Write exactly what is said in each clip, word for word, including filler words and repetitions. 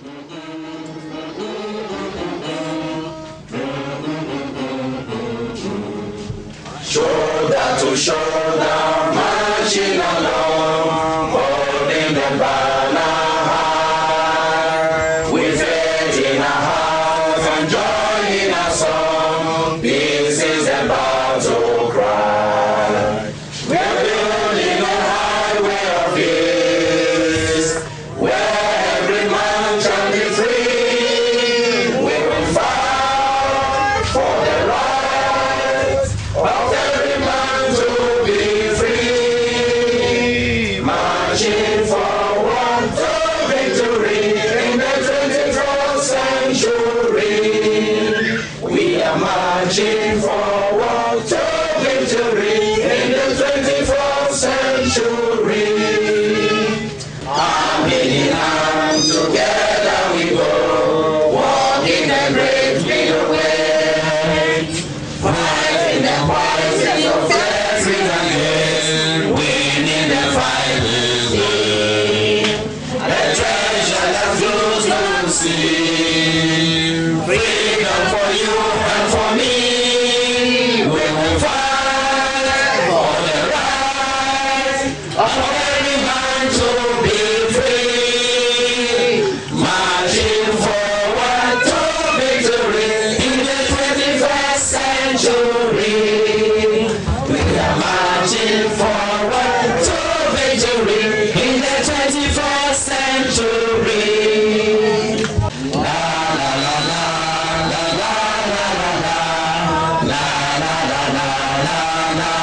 Shoulder to shoulder, marching along, holding the banner high. With faith in our hearts and joy in our song, this is the battle cry. We're building a highway of peace, where every man shall be free. We will fight for the rights of every man to be free, marching forward to victory in the twenty-first century. We are marching forward to victory in the twenty-first century. Arm in arm, together we go, walking the great middle way, fighting the poison of every again, winning the final game. The treasure that flows no sea, freedom for you and for me. We will fight for the right of every man to be free, marching forward to victory in the twenty-first century. We are marching forward to victory in the twenty-first century. La la la la la la la la la la la la la.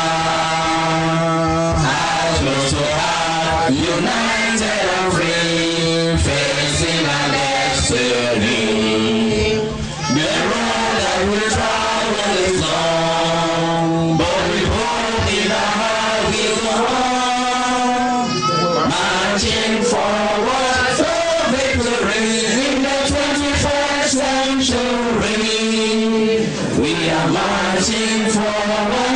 Heart close to heart, united and free, facing our destiny. The road that we travel is long, but we hope in our heart we go on, marching forward to victory in the twenty-first century. We are marching forward